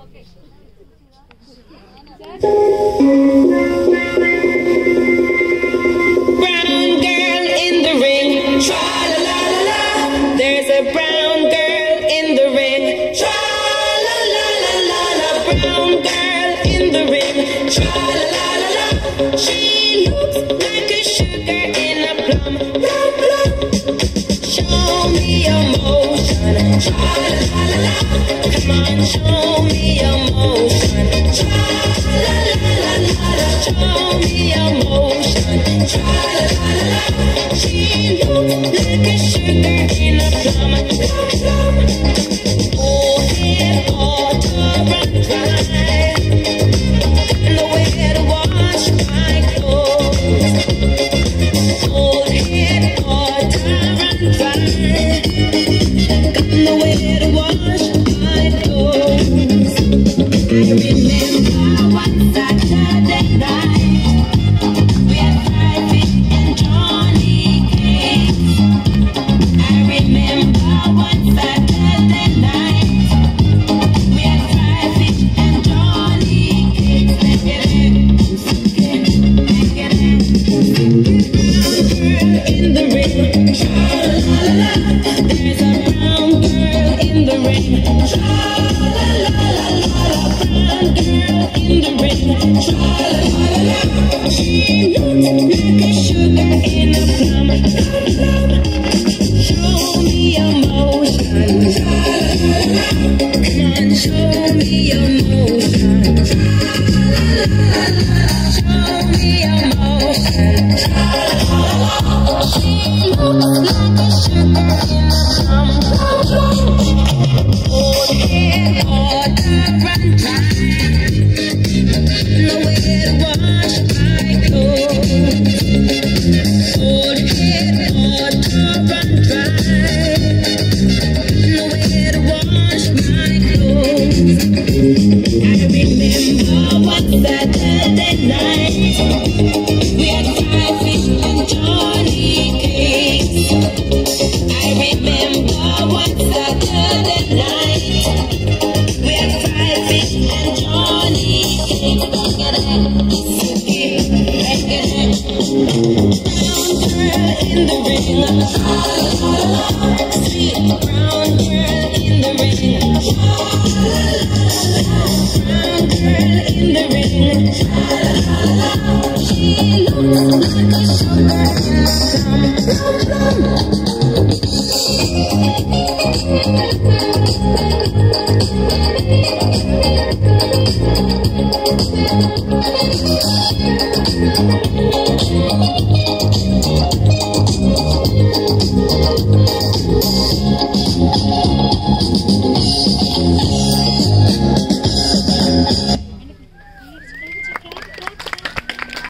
Brown girl in the ring, tra la la la la. There's a brown girl in the ring, tra la la la la la. Brown girl in the ring, tra la la la la. She looks like a sugar in a plum, plum plum. Show me emotion, tra la la la la. Come on, show me emotion, tra la la la la la. Show me emotion, tra la la la la. She looks like a sugar in a plum, plum plum. Oh, head water run dry, and the way to wash my clothes. Old head water run dry, got no way to wash my clothes. I remember one Saturday night, we had fried fish and Johnny cakes. I remember one Saturday night, we had fried fish and Johnny cakes. Make it in the ring, tra la la la. There's a brown girl in the ring, tra la la la la. Brown girl in the ring, tra la la la la. She looks like a sugar in a plum, plum plum. Show me emotion, tra la la la la. Come on, show me emotion, tra la la la la. Show me emotion, tra la la la la. She looks like a sugar in a plum, plum plum. Old head water run dry, no way to wash my clothes. Old head water run dry, no way to wash my clothes. I remember one Saturday night, we had fried fish and Johnny cakes. I remember one Saturday night, we had fried fish and Johnny cakes. Brown girl in the ring, tra la la la. Sweet brown girl in the ring, tra la la la. Brown girl in the ring, tra la la la. She looks like a sugar in a plum, plum plum.